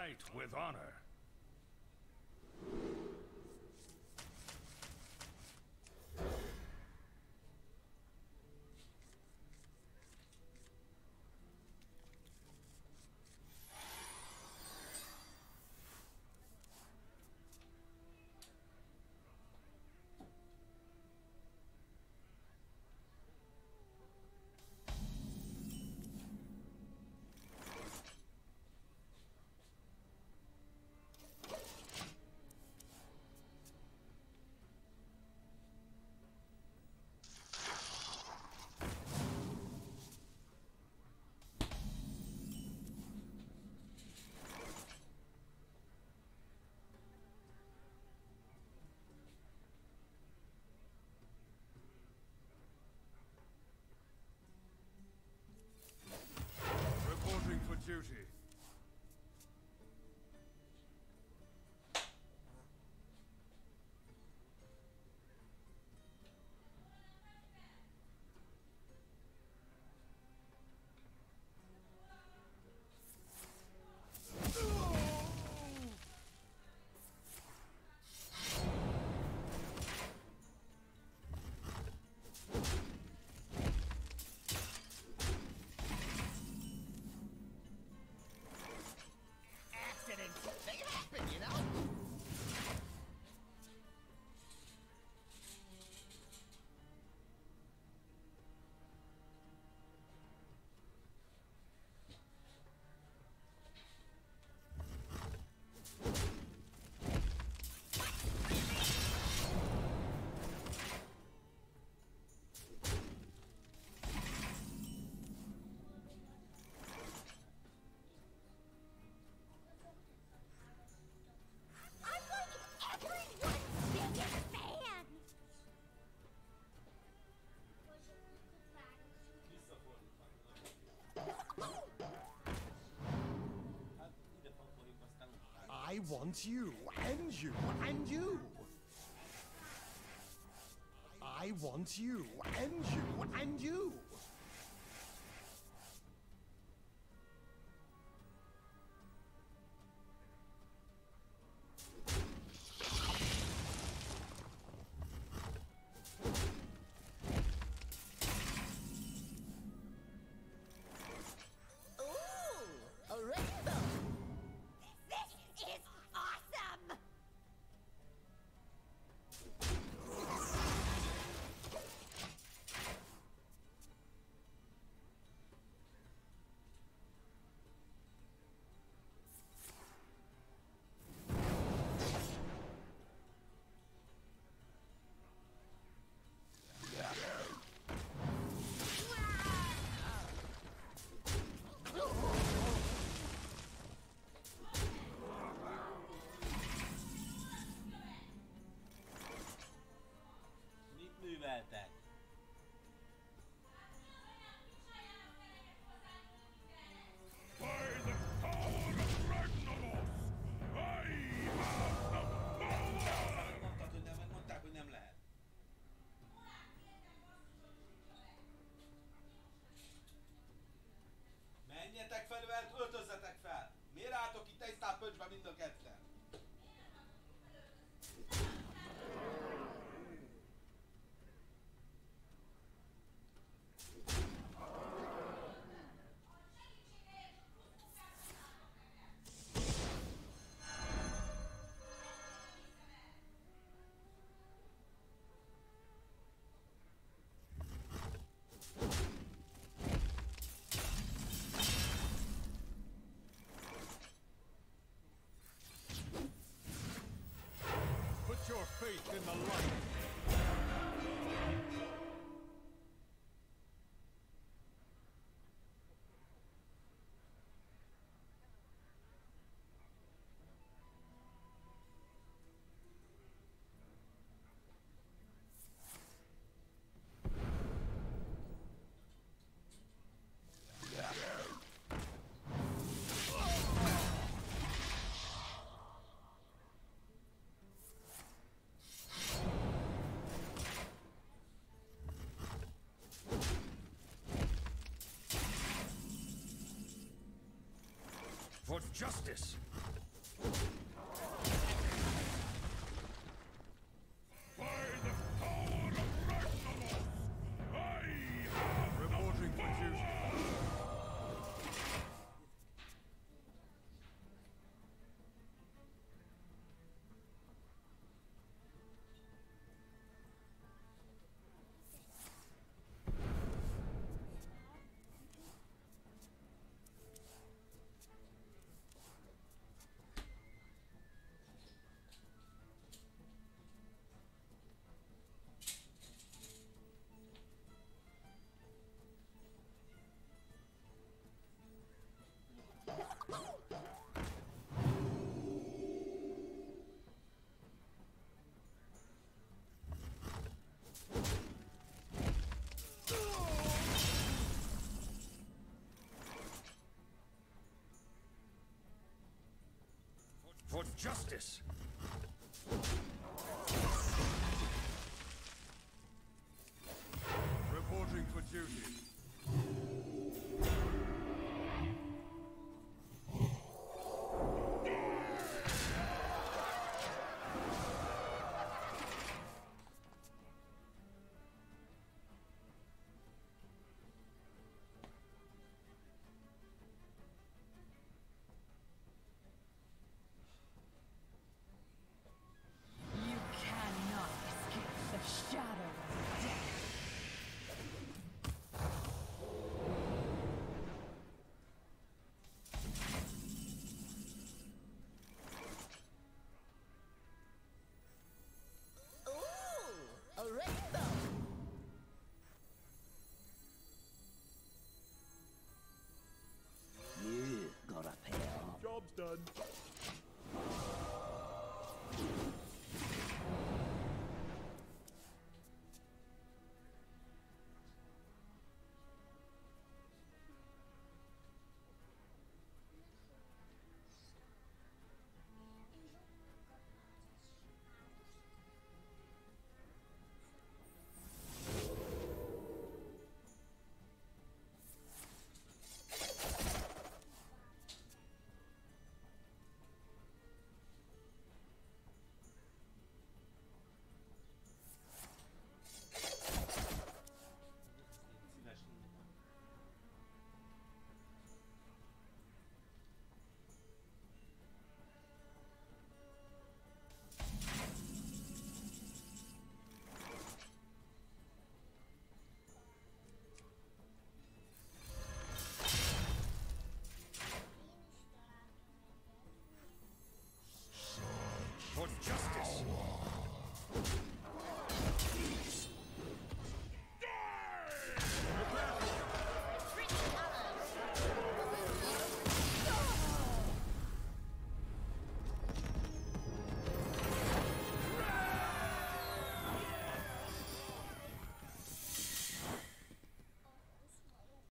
Fight with honor. Reporting for duty. Accidents, they happen, you know? I'm like everyone's biggest fan! I want you, and you, and you! I want you, and you, and you! Ooh, a rainbow! This is awesome! Mit műveltek? By the power of Ragnaros, I have the power! Mondtad, hogy nem, mondták, hogy nem lehet. Menjetek fel, öltözzetek fel! Miért álltok itt egy pöcsbe mind a ketten? Put your faith in the light. justice. By the power of Ragnaros, I have reporting for duty. For justice. Reporting for duty. You cannot escape the shadow of death. Ooh, a rainbow. You gotta pay off. Job's done.